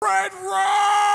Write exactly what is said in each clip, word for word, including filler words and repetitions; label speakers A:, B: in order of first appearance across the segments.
A: Red Rum!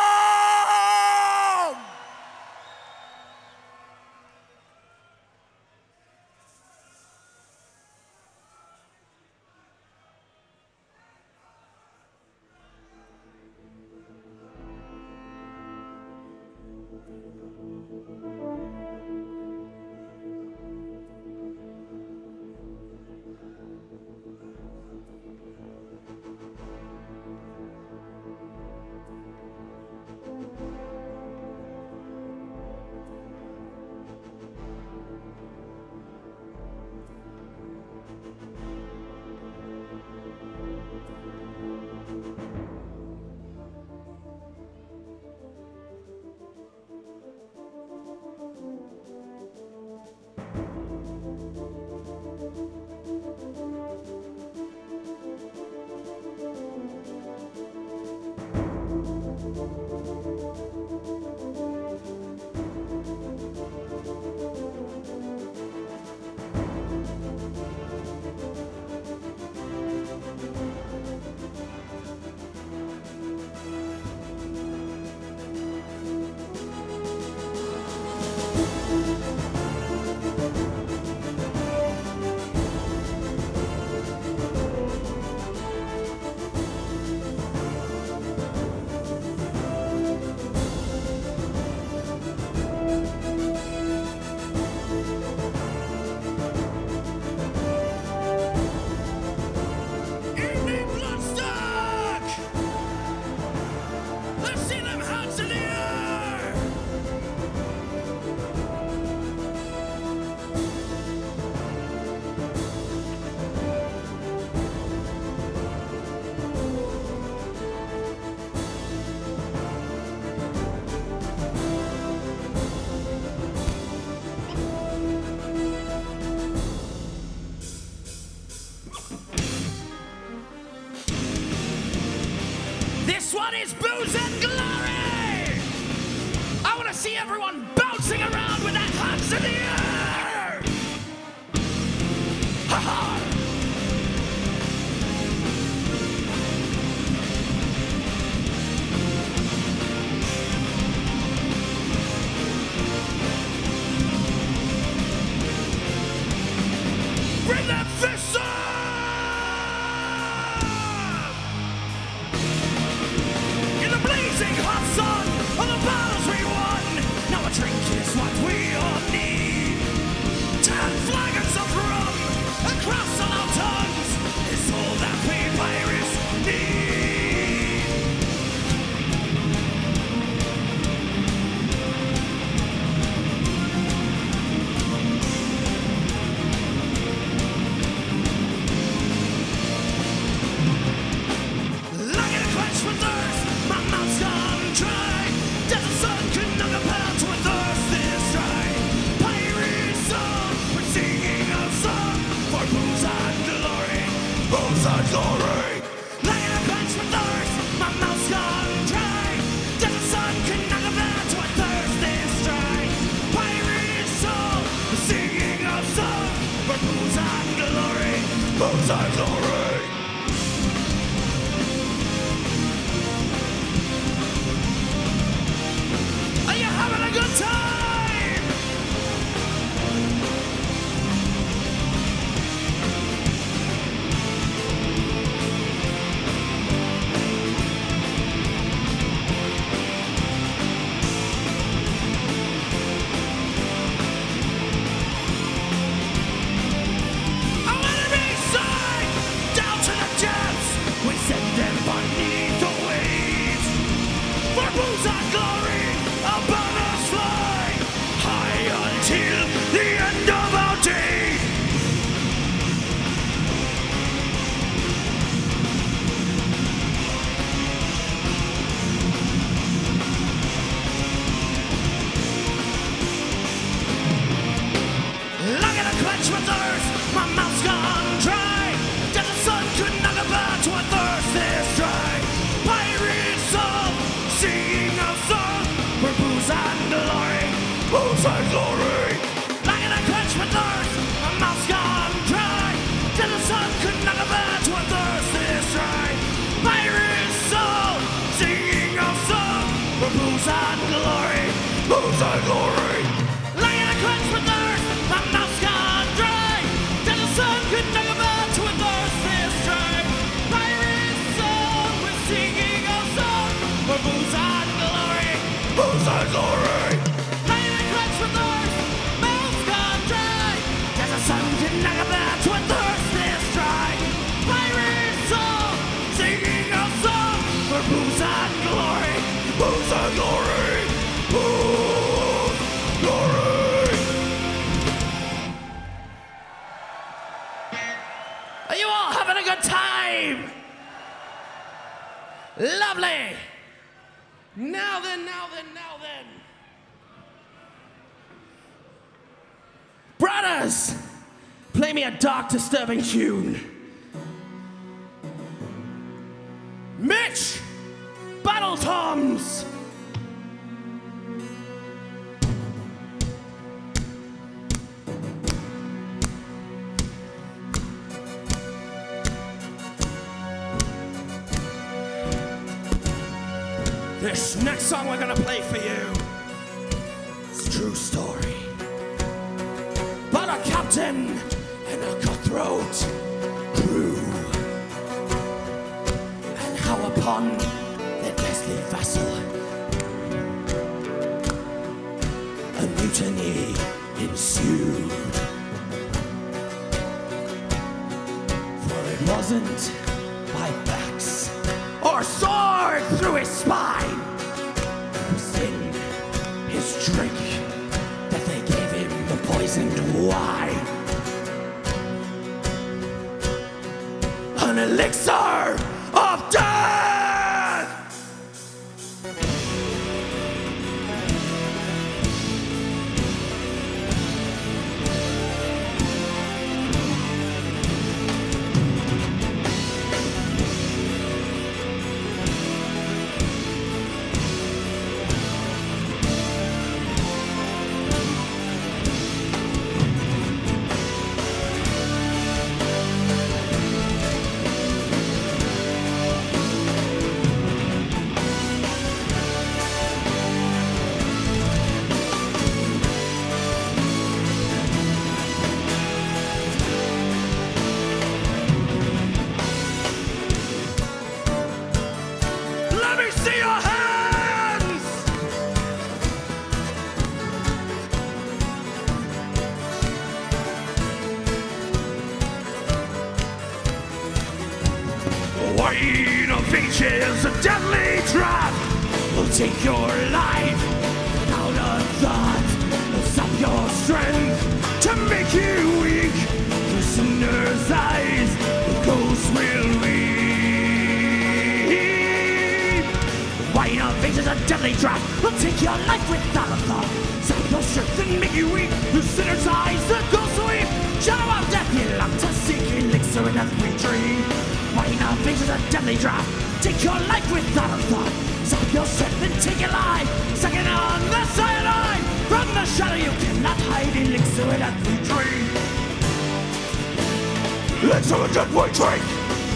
B: This one is Booze and Glory! I want to see everyone bouncing around with their hands in the air! Ha ha! Bring that fist up! Hot sun of the battles we won. Now a drink is what we all need. Ten flagons of rum across all our tongues is all that we pirates need. Like a quench for thirst, my mouth's gone dry. Desert sun could not compare to a thirst this dry. Pirate song, we're singing a song for booze and glory. Booze and glory. Like a quench for thirst, my mouth's gone dry. Desert sun could not compare to a thirst this dry. Pirate song, we're singing a song for booze and glory. Booze and glory. Having a good time! I wanna be side down to the depths. We send them beneath the waves. For booze and glory, above us fly. Booze and glory. Lying a crunch with thirst, my mouth's gone dry. That the sun could never melt to a thirst this dry. Pirate song, we're singing a song for booze and glory. Booze and glory. Lying a crunch with thirst, mouth's gone dry. That the sun could never melt to a thirst this dry. Pirate song, singing a song for booze and glory. Booze and glory. Booze, glory. Are you all having a good time? Lovely. Now then, now then, now then. Brothers, play me a dark, disturbing tune. Mitch, battle toms. This next song we're gonna play for you is a true story about a captain and a cutthroat crew, and how upon their beastly vessel a mutiny ensued. For it wasn't by backs or sword through his spine, it was in his drink that they gave him the poisoned wine. An elixir of death! Wine of ages, a deadly draught will take your life out of thought. Will sap your strength to make you weak. Through sinners' eyes, the ghost will weep. Wine of ages, a deadly draught will take your life without a thought. Sap your strength and make you weak. Through sinners' eyes, the ghost will weep. Shadow of death, you long to seek elixir in every dream. Wine of ages, a deadly draught. Take your life without a thought. Sap your strength and take your life. Second on the cyanide. From the shadow you cannot hide. Elixir in every dream. Elixir in every dream.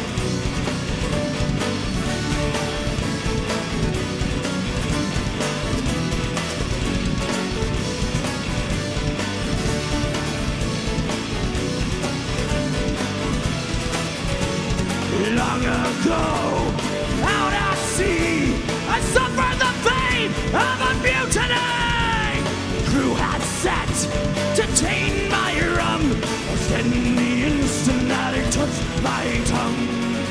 B: Long ago, out at sea, I suffered the fate of a mutiny. Crew had set to tame my rum, was dead in the instant that it touched my tongue.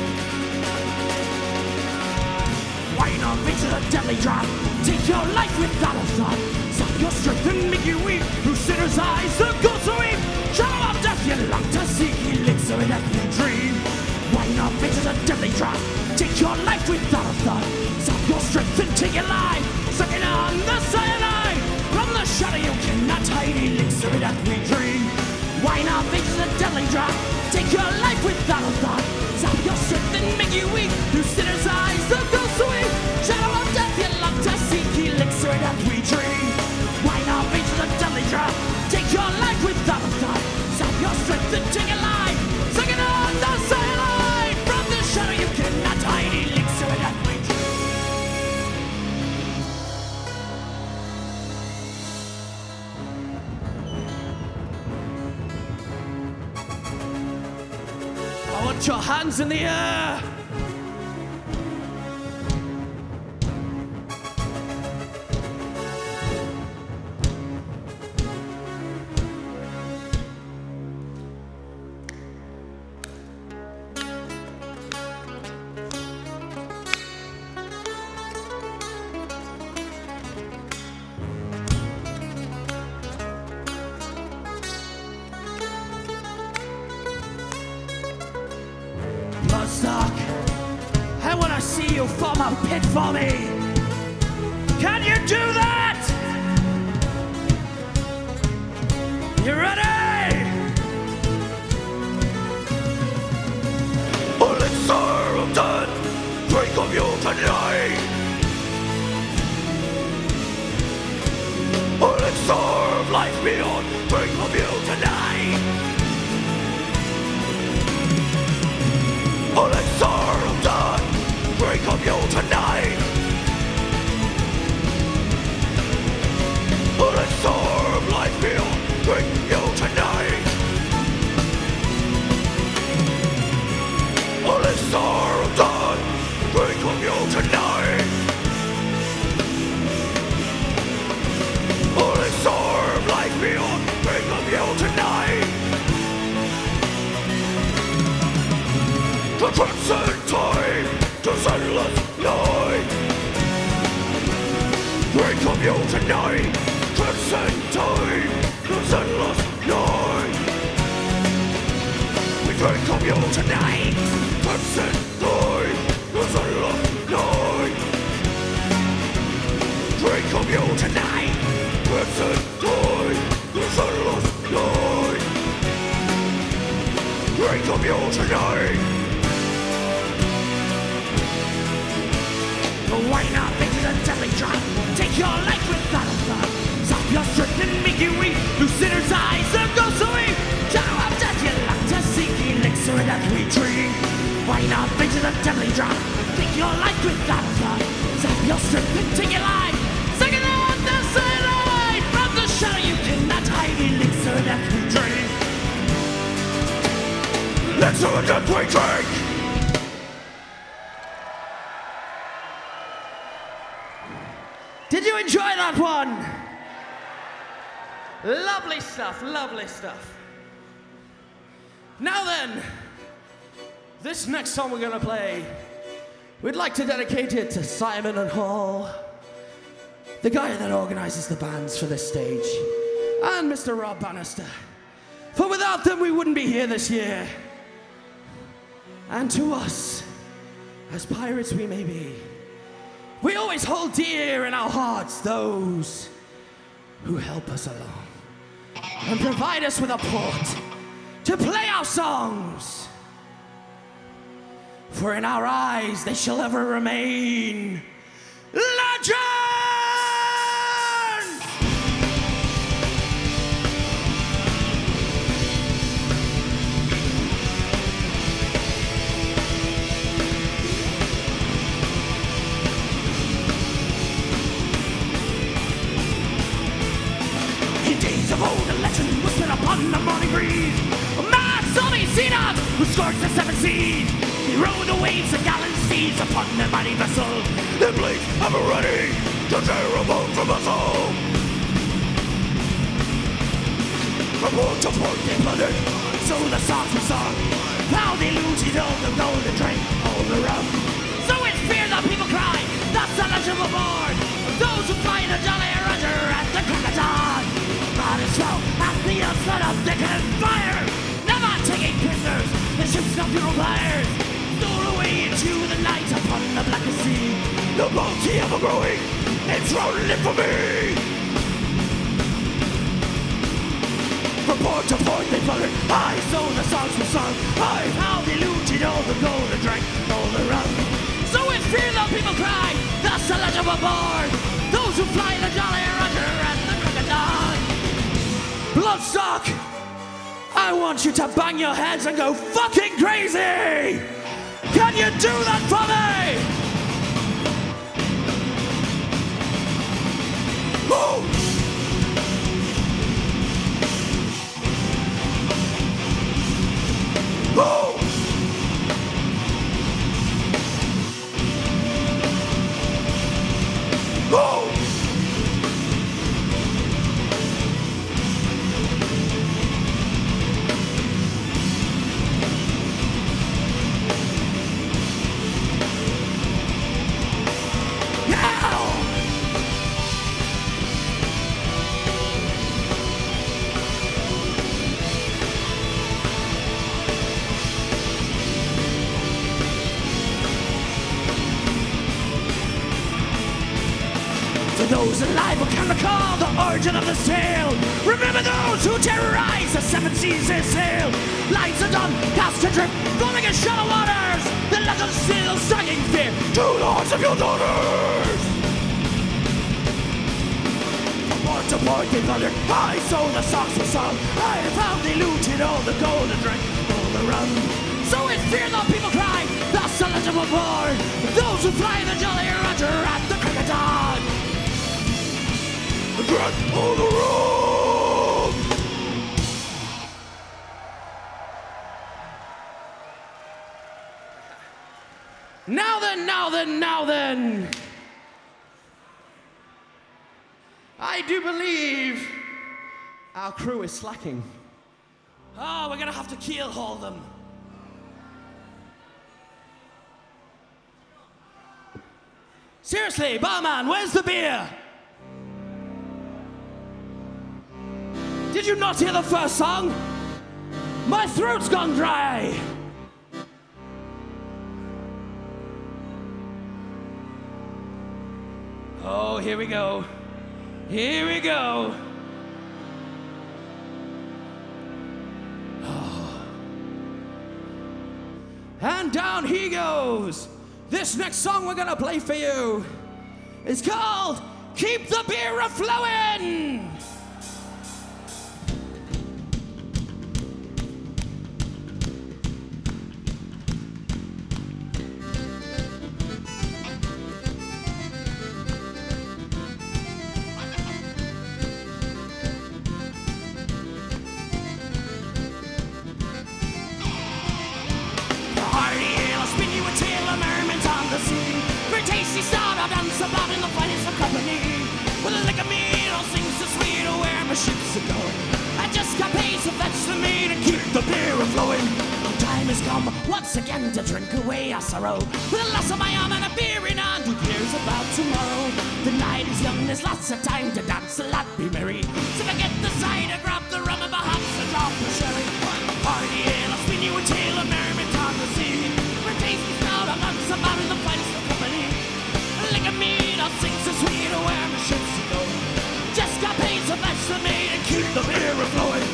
B: Wine of ages, a deadly draught. Take your life without a thought. Sap your strength and make you weak. Through sinners' eyes, the ghosts will weep. Shadow of death, you long to seek elixir in every dream. Wine of ages, a deadly draught. Take your life without a thought. Sap your strength and take your life. Sucking on the cyanide. From the shadow you cannot hide. Elixir in every dream. Wine of ages, a deadly draught. Take your life without a thought. Sap your strength and make you weak. Through sinners' eyes, the ghosts will weep. Shadow of death, you long to seek elixir in every dream. Wine of ages, a deadly draught. Take your life without a thought. Sap your strength and take your life. Sucking on the cyanide. From the shadow you cannot hide. Elixir in every dream. Put your hands in the air. Bloodstock, I want to see you form a pit for me. Can you do that? You ready?
A: Elixir of death, drink of you tonight. Elixir of life beyond, drink of you tonight. Elixir of death, drink of you tonight. Elixir of life beyond, drink you tonight. Elixir of death, drink of you tonight. Elixir of life beyond, drink of you tonight. To transcend time, to endless night. Drink of you tonight. Transcend time, to endless night. We drink of you tonight. Transcend time, to endless night. Drink of you tonight. Transcend time, to endless night. Drink of you tonight.
B: Why not make it a deadly drop? Take your life without a thought. Stop your strength and make you weak. Luciner's eyes and go so weak. Shadow of death, you like to seek elixir that we drink. Why not make it a deadly drop? Take your life without a thought. Stop your strength and take your life. Second on the sunlight. From the shadow you cannot hide elixir that we drink.
A: Elixir of death we drink.
B: Did you enjoy that one? Lovely stuff, lovely stuff. Now then, this next song we're gonna play, we'd like to dedicate it to Simon and Hall, the guy that organizes the bands for this stage, and Mister Rob Bannister. For without them, we wouldn't be here this year. And to us, as pirates we may be, we always hold dear in our hearts those who help us along and provide us with a port to play our songs. For in our eyes they shall ever remain legends! Of old, a legend was set upon the morning breeze. A mad zombie sea dog who scorched the seven seas. He rode the waves of gallant seas upon the mighty vessel.
A: The blades ever ready to tear a bone from us all. From port to port they plundered,
B: So the songs were sung. How they looted all the gold and drank all the rum. So in fear the people cry, that's the legend aboard. Those who find the Jolly Roger at the crack of dawn. God is slow at the onslaught of decadent fire. Never taking prisoners, the ships of funeral pyres. Stole away into the night upon the blackest sea.
A: the bounty ever growing, enthroned infamy. From port to port they fluttered high,
B: So the songs were sung
A: high.
B: how they looted all the gold and drank all the rum. So in fear the people cry, that's the legend aboard. Those who fly the Jolly Roger and the crack of dawn. Bloodstock, I want you to bang your heads and go fucking crazy! Can you do that for me?
A: Move! Move!
B: For those alive who can recall the origin of this tale, remember those who terrorize the seven seas they sail. Lights are done, cast adrift, rolling in shallow waters. The legend still striking fear to lords of your daughters. From port to port they thundered, I saw the songs were sung. I found they looted all the gold and drank all the rum. So with fear the people cry, thus the legend was born. Those who fly the Jolly Roger at the crack of dawn.
A: Get on the road!
B: Now then, now then, now then. I do believe our crew is slacking. Oh, we're gonna have to keel haul them. Seriously, barman, where's the beer? Did you not hear the first song? My throat's gone dry. Oh, here we go. Here we go. Oh. And down he goes. This next song we're gonna play for you is called Keep the Beer A-Flowin'. Ships are going. I just got paid, so fetch for me to keep the beer a-flowing. The time has come once again to drink away our sorrow. With a glass of my arm and a beer in hand, who cares about tomorrow? The night is young, there's lots of time to dance a lot, be merry. So forget the cider, grab the rum and perhaps a drop of sherry. Party ale, I'll spin you a tale of merriment on the sea. Where tasty stout, I'm not about in the finest of company. Lick a mead, I'll sing so sweet, oh, where my ships are going. Just got paid, so fetch for me to keep the beer a-flowing.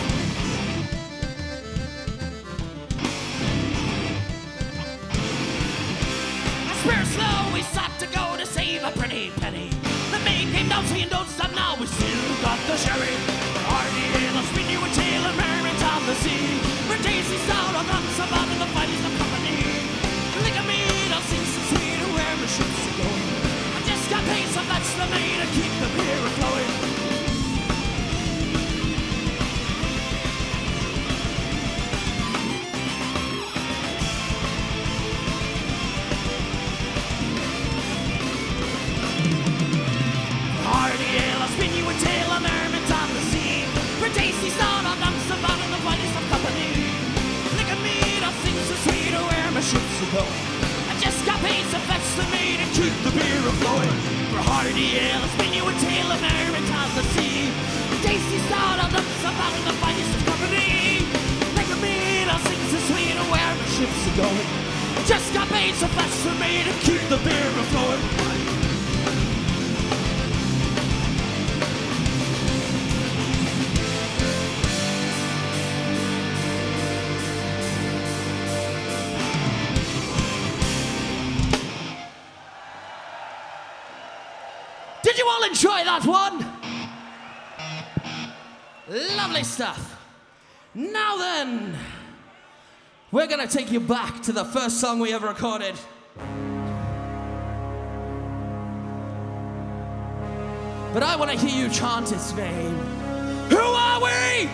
B: I swear slow, we sought to go to save a pretty penny. The maid came down saying don't stop now, we still got the sherry. Hardy ale, I'll spin you a tale of merriment on the sea. Where tasty stout, I'll dance about in the finest of company. Lick a mead, I'll sing so sweet, where my ships are going. I just got paid, so fetch for me to keep the beer a-flowing. I just got paid, so fetch for me to keep the beer a-flowing. For hearty ale, I'll spin you a tale of merriment on the sea. Tasty stout, I'll dump some out in the finest of company. Like a mead, I'll sing so sweet of where my ships are going. Just got paid, so fetch for me to keep the beer a-flowing. Did you all enjoy that one? Lovely stuff. Now then, we're gonna take you back to the first song we ever recorded. But I want to hear you chant its name. Who are we?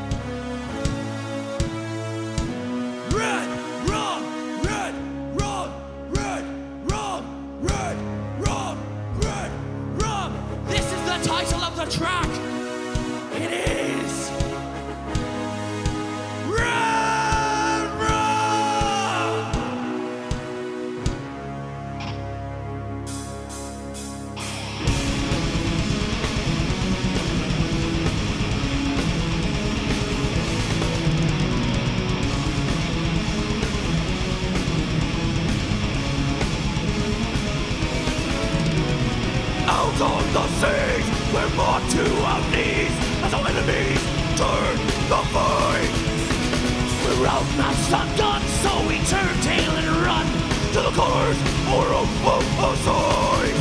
B: Red, rum, red, rum, red, rum, red, rum, red, rum. This is the title of the track. It is Red Rum. Oh,
A: Out on the seas, we're brought to our knees as our enemies turn the fight. We're outmatched on guns, so we turn tail and run to the colors or of our sides.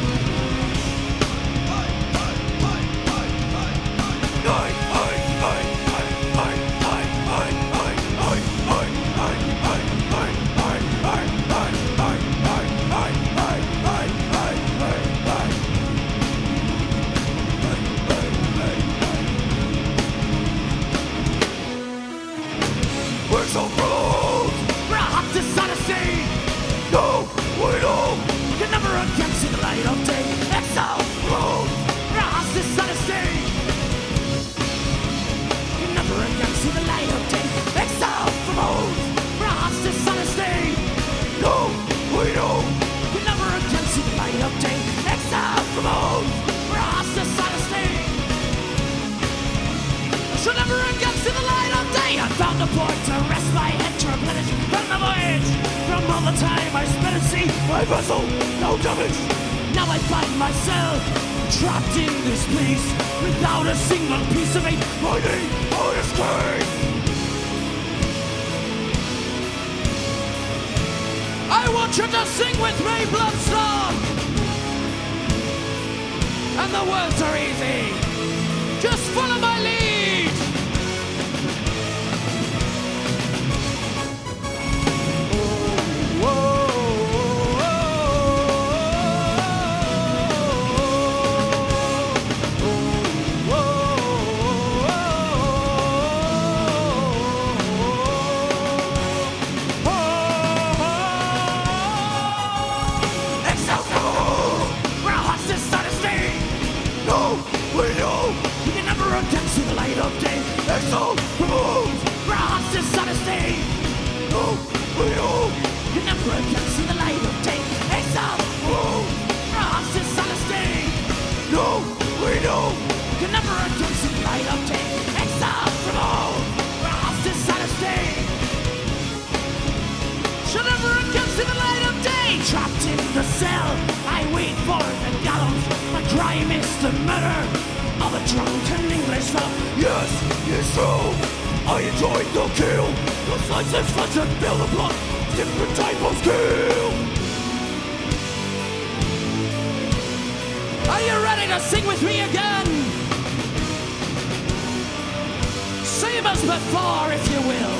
A: We're so proud.
B: We're hot dishonesty.
A: No, we don't.
B: You never again see the light of day. Exile.
A: Proud.
B: We're hot dishonesty. You never again see the light of day. Exile from old. We're hot dishonesty.
A: No, we don't.
B: You never again see the light of day. Exile from old. We're hot dishonesty. Should never again see the light of day. I found a port to rest my head, to replenish from the voyage. From all the time I spent at sea,
A: My vessel, no damage.
B: now I find myself trapped in this place without a single piece of me.
A: I need my escape.
B: I want you to sing with me, Bloodstorm. And the words are easy. Just follow my lead.
A: Exile removed.
B: Ross dishonesty.
A: No, we don't.
B: You never again see the light of day. Exile
A: Removed.
B: Ross dishonesty.
A: No, we don't.
B: You never again see the light of day. Exile removed. Ross dishonesty. You'll never again see the light of day. Trapped in the cell, I wait for the gallows. My crime is the murder of a drunken English fellow.
A: Yes, it's true. I enjoyed the kill. The slice and flesh and feel the blood. Different type of skill.
B: Are you ready to sing with me again? Same as before, if you will.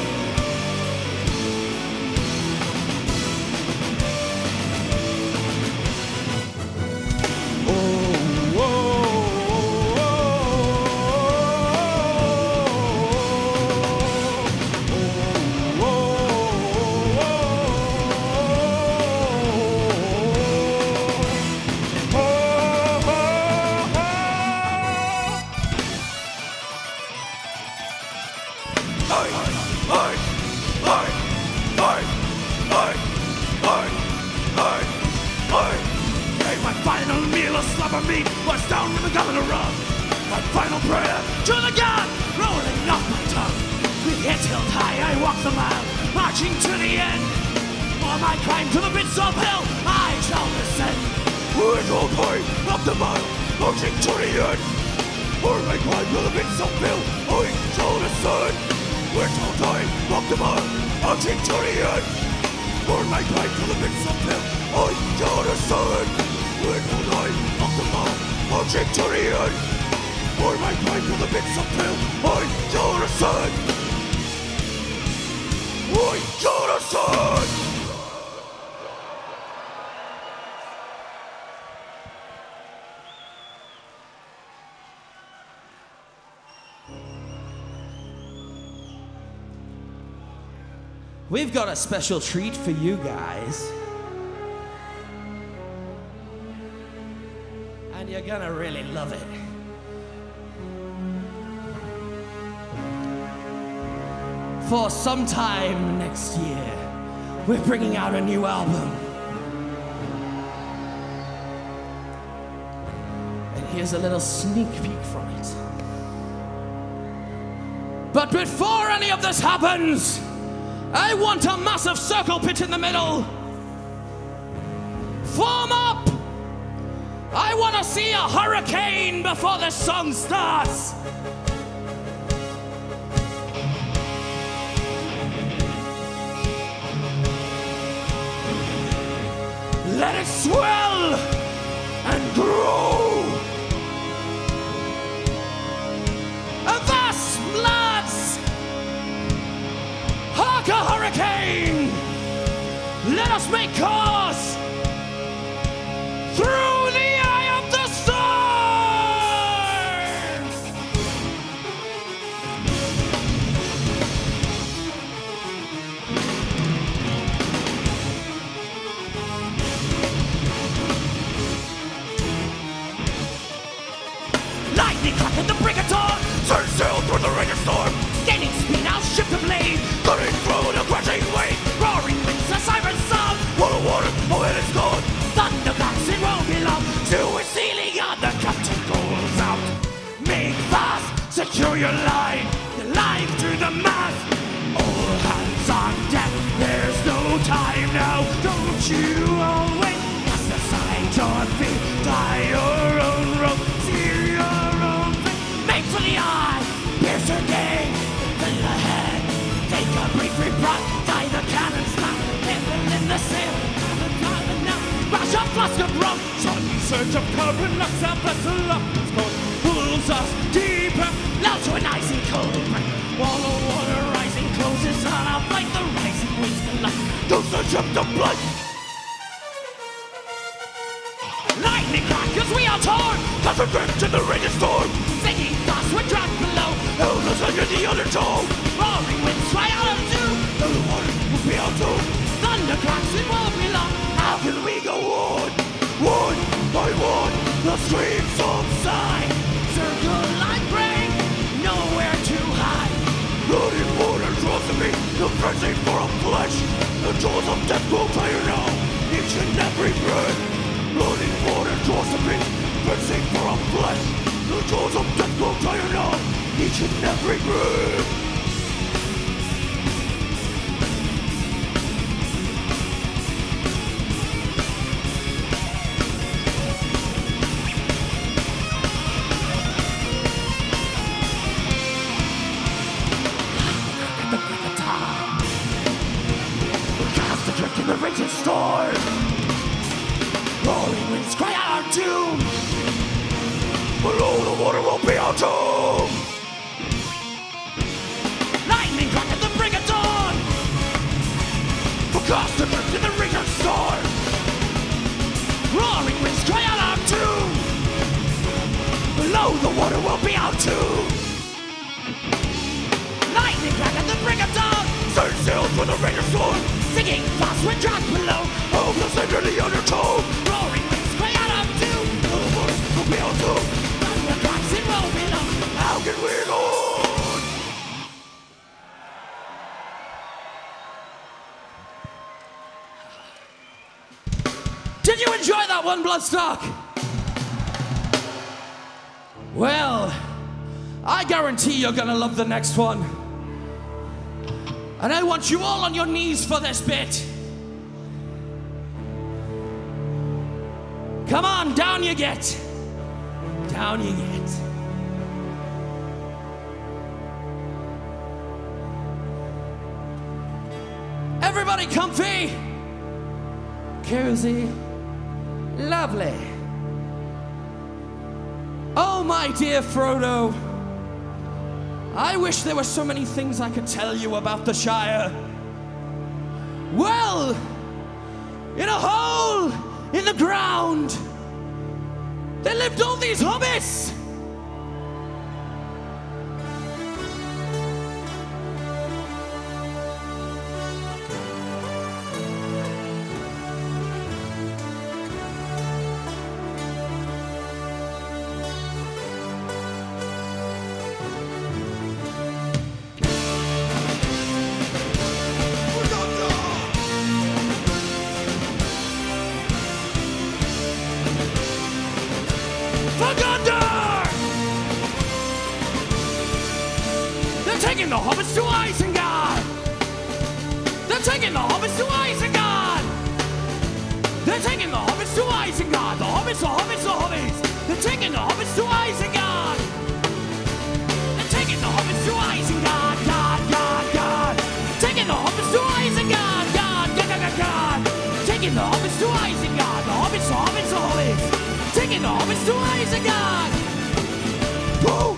B: We've got a special treat for you guys. And you're gonna really love it. For sometime next year, we're bringing out a new album. And here's a little sneak peek from it. But before any of this happens, I want a massive circle pit in the middle. Form up! I want to see a hurricane before the song starts. Let it swell and grow. Avast, lads! Hark a hurricane! Let us make cause through the eye of the storm! Lightning crack at the break of dawn,
A: Turn sail through the rain and storm,
B: gaining speed, I'll shift the blade.
A: cutting through the crashing wave.
B: Roaring winds, a siren song,
A: Water, water, oh it is gone.
B: thunder claps, it won't be long.
A: Till we're sailing on, the captain goes out.
B: Make fast, secure your line, your line through the mast. All hands on deck, there's no time now. Don't you always cast aside your feet, die your own rope, steer your own fate. Make for the eye, pierce your game, fill the head, take a brief reprieve, tie the cannon's lock, living in the sail, have a diamond now, rush a flask of rum. Sun surge of current knocks our vessel up its course, pulls us deeper, now to an icy cold break. Wall of water rising closes on our flight, the rising winds collide.
A: Goes the ship to blood.
B: Lightning crack as we are torn,
A: Cast adrift in the rain and storm.
B: singing thus we're trapped below.
A: Held us under the undertow.
B: Roaring winds cry out of doom,
A: Now the water will be out too.
B: thunder cracks, it won't be long.
A: How can we go on? One by one, the streams subside.
B: Circle like rain, nowhere to hide.
A: Running water draws to me, the frenzy for a flesh. The jaws of death grow tighter now, each and every breath. Running water draws to me, frenzy for a flesh. The jaws of death grow tighter now, each and every breath.
B: Cast adrift in the raging storm, roaring winds cry out our doom.
A: Below the water will be our tomb.
B: Lightning crack at the break of dawn,
A: Cast adrift in the raging storm.
B: roaring winds cry out our doom.
A: Below the water will be our tomb.
B: Lightning crack at the break of dawn,
A: Turn sail through the rain and storm.
B: singing fast we're trapped below.
A: Held us under the undertow.
B: Roaring winds cry out our doom.
A: Below the water will be our tomb.
B: Thunder cracks, it won't be long.
A: How can we go on?
B: Did you enjoy that one, Bloodstock? Well, I guarantee you're gonna love the next one. And I want you all on your knees for this bit. Come on, down you get. Down you get. Everybody comfy? Cozy? Lovely. Oh, my dear Frodo. I wish there were so many things I could tell you about the Shire. Well, in a hole in the ground, there lived all these hobbits. For Gondor! They're taking the hobbits to Isengard! They're taking the hobbits to Isengard! They're taking the hobbits to Isengard! The hobbits, the hobbits, the hobbits! the hobbits to Isengard. They're taking the hobbits to Isengard. God, God, God. Taking the hobbits to Isengard. God, God, God, God, God. Taking the hobbits to Isengard. The hobbits, the hobbits, the hobbits. Taking the hobbits to Isengard. Woo!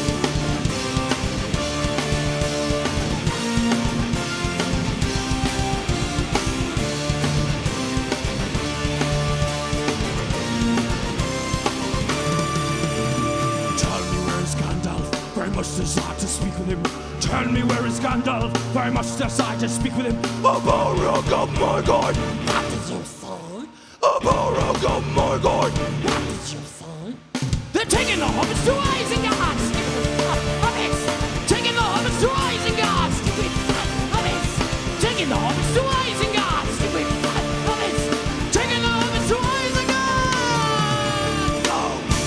A: Very much desire to speak with him. Tell me where is Gandalf? Very much desire to speak with him. A Balrog of Morgoth.
B: What did you say?
A: A Balrog of Morgoth.
B: What did you say? They're taking the hobbits to Isengard. Stupid hobbits. Taking the hobbits to Isengard. Stupid hobbits. Taking the hobbits to Isengard. Stupid hobbits. Taking the hobbits to Isengard.
A: Go.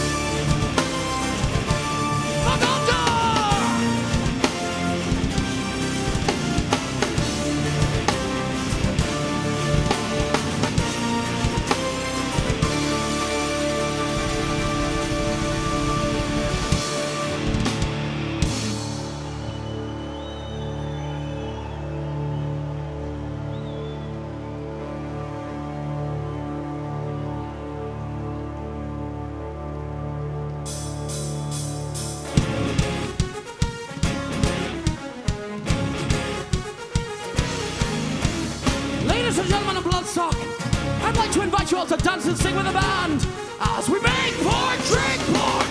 B: Fuck off. Ladies and gentlemen of Bloodstock, I'd like to invite you all to dance and sing with the band as we make for Drinkport.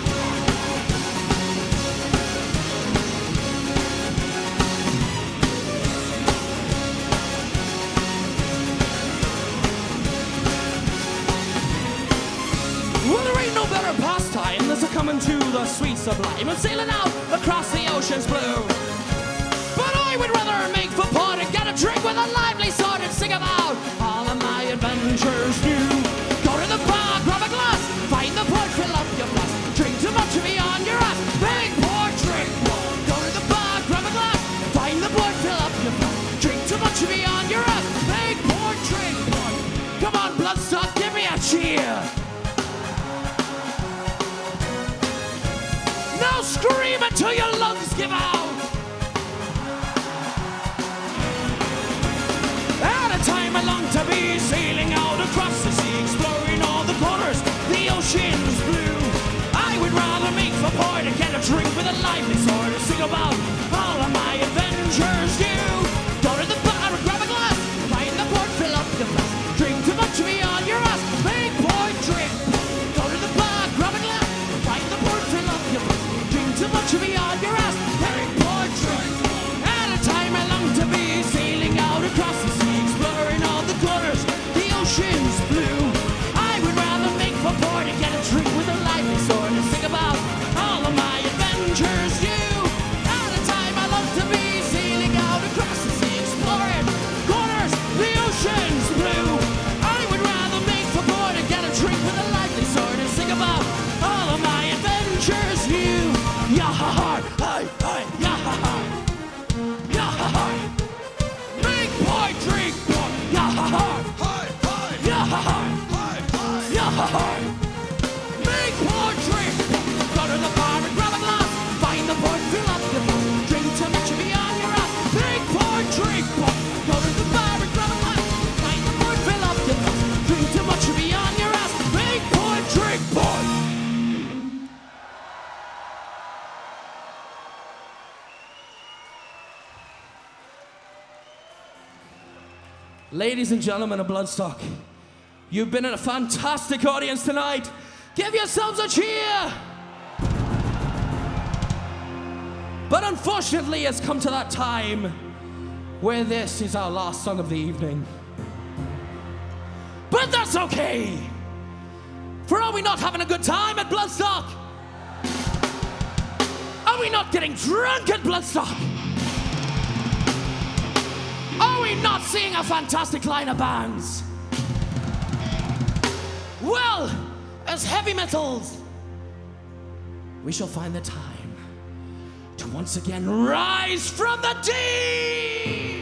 B: Well, there ain't no better pastime than to come into the sweet sublime of sailing out across the ocean's blue. But I would rather make for port and get a drink with a lively sword and sing about all of my adventures new. Go to the bar, grab a glass, find the port, fill up your glass. Drink too much to be on your ass. Big port, drink port. Go to the bar, grab a glass, find the port, fill up your glass. Drink too much to be on your ass. Big port, drink port. Come on, Bloodstock, give me a cheer. Now scream until your lungs give out. At a time I long to be sailing out across the sea, exploring all the corners, the ocean's blue. I would rather make for port and get a drink with a lively sword and sing about all of my adventures new. Go to the bar and grab a glass, find the port, fill up your glass. Drink too much to be on your ass. Big port, drink. Go to the bar, grab a glass, find the port, fill up your glass. Drink too much to be on your ass. Big port, drink. At a time I long to be sailing out across the sea, exploring all the corners, the ocean's blue. I would rather make for port and get a drink with a lively sword and sing about all of my adventures new. At a time I love to be sailing out across the sea, exploring corners, the ocean's blue. I would rather make for port and get a drink with a lively sword and sing about all of my adventures new. Yah-ha-ha, hi, hi, yah-ha-ha, yah-ha-ha. Make port, drink port, yah-ha-ha,
A: Hi, hi,
B: yah-ha-ha,
A: hi, hi.
B: yah-ha-ha. Make port, drink port. Go to the bar and grab a glass, find the port, fill up your glass. Drink too much to be on your ass. Make port, drink port. Go to the bar and grab a glass, find the port, fill up your glass. Drink too much to be on your ass. Make port, drink port. Ladies and gentlemen of Bloodstock, you've been in a fantastic audience tonight. Give yourselves a cheer! But unfortunately, it's come to that time where this is our last song of the evening. But that's okay! For are we not having a good time at Bloodstock? Are we not getting drunk at Bloodstock? Are we not seeing a fantastic line of bands? Well, as heavy metals, we shall find the time to once again rise from the deep.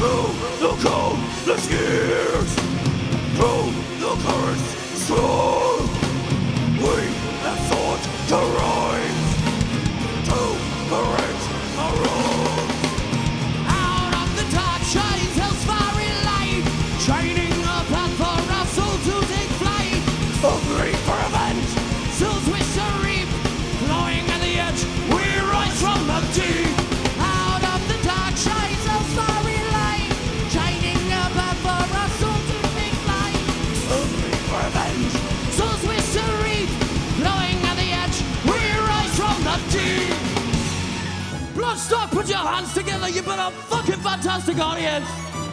A: through the countless years, through the currents strong, we have sought to rise, to correct our wrongs.
B: Out of the dark shines hell's fiery light, shining a path for our soul to take flight.
A: Hungry for revenge,
B: Souls wish to reap, flowing at the edge, we rise from the deep. Out of the dark shines hell's fiery light, shining a path for our soul to take flight.
A: hungry for revenge.
B: Souls wish to reap, flowing at the edge, we rise from the deep. Bloodstock, put your hands together, you've been a fucking fantastic audience.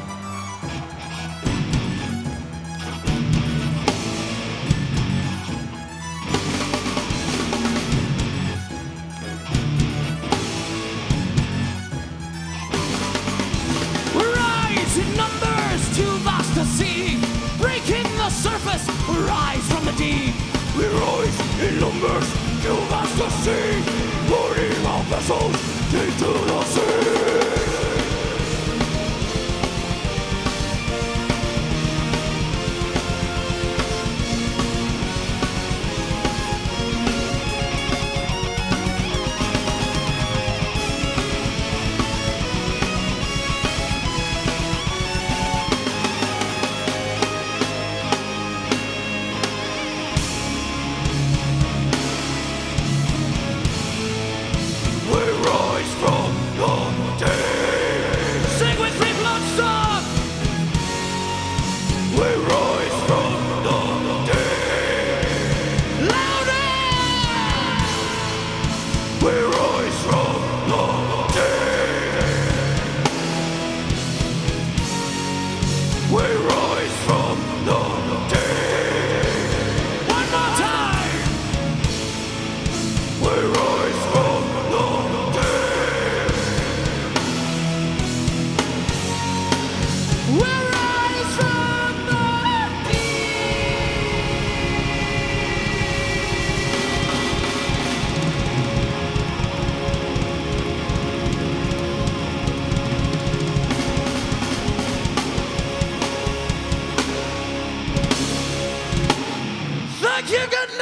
B: Rise in numbers, too vast to see, breaking the surface, rise from the deep.
A: We rise in numbers, too vast to see, loading our vessels into the sea. We rise from the dead.
B: Sing with me, Bloodstock!
A: We rise from the dead.
B: Louder!
A: We rise from the dead. We rise from the dead.
B: One more time!
A: We rise from the dead.
B: We rise from the deep! Thank you, good